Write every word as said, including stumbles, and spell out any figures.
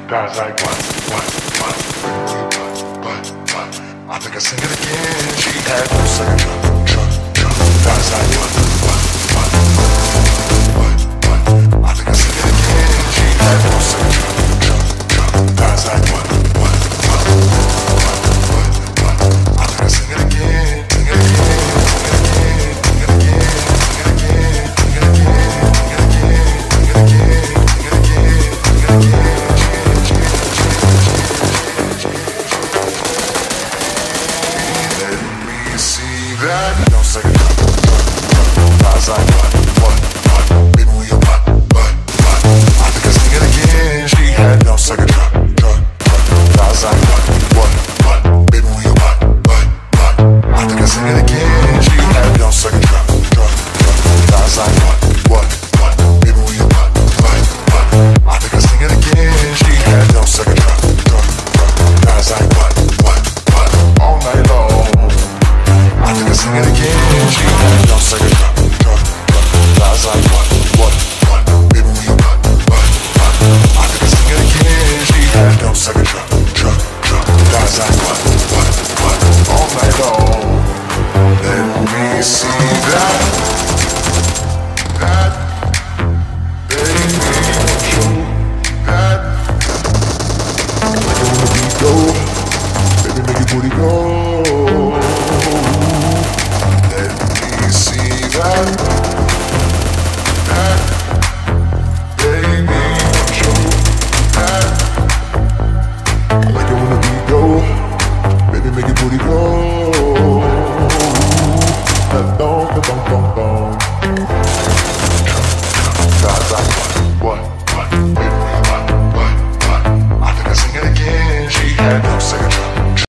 Guys like what, what, what, what, what, what? I think I sing it again. She had no second truck, truck, truck. Guys like what, what, what, what, what? I think I sing it again. She had no second truck, truck, truck. Guys like what, what, what, what, what, what? I think I sing it again, sing it again, sing it again, sing it again, sing it again, sing it again, sing it again, sing it again, sing it again, sing it again. That don't say it, guys like what, what, what, baby we a what, what, what? I think I sing it again. She had no second truck, truck, truck. Guys like what, what, what, baby we a what, what, what? I think I sing it again. She had no second truck, truck, truck. Guys like what, what, what, baby we a what, what, what? I think I sing it again. She had no second truck, truck, truck. Guys like what, what, what, all night long. I think I sing it again. She had no second truck, truck, truck. Guys like what, what, what, baby we what, what, what? I think I sing it again. She had no second truck, truck, truck. Guys like what, what, what, all night long. Let me see that, that, baby, show that. Make it wanna beat go, baby make your booty go. That, that, baby, show that. I like it when the beat go, baby, make your booty go. That dong, that dong, dong, dong. Guys like what, what, what, baby.